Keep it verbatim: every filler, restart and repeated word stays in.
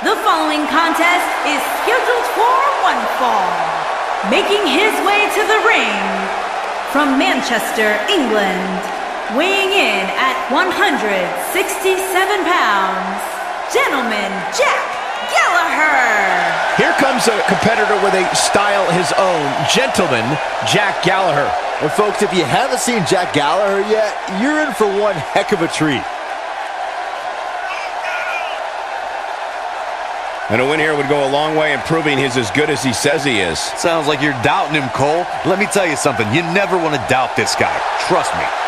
The following contest is scheduled for one fall. Making his way to the ring from Manchester, England, weighing in at one hundred sixty-seven pounds, gentleman Jack Gallagher. Here comes a competitor with a style his own, gentleman Jack Gallagher. And folks, if you haven't seen Jack Gallagher yet, you're in for one heck of a treat. And a win here would go a long way in proving he's as good as he says he is. Sounds like you're doubting him, Cole. Let me tell you something. You never want to doubt this guy. Trust me.